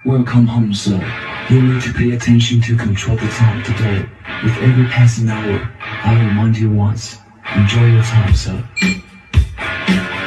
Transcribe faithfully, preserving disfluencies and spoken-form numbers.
Welcome home, sir. You need to pay attention to control the time today. With every passing hour, I remind you once. Enjoy your time, sir.